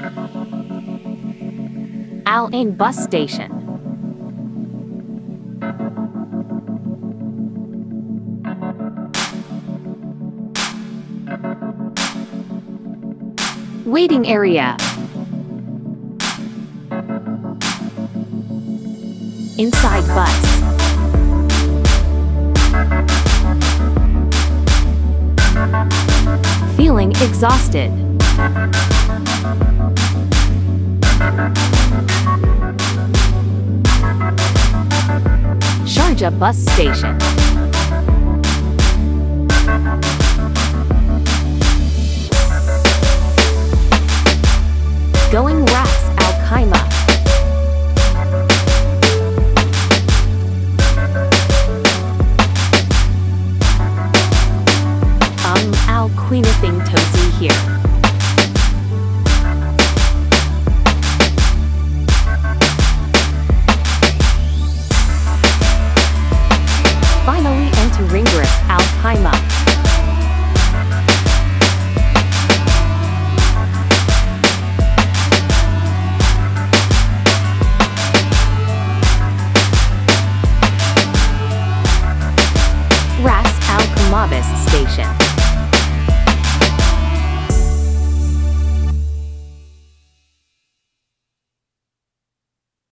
Alain bus station. Waiting area. Inside bus. Feeling exhausted. Sharjah bus station. Going Ras Al Khaimah. Al Queenithing Tosi here. Finally entering Ras Al Khaimah. Ras Al Khaimah station.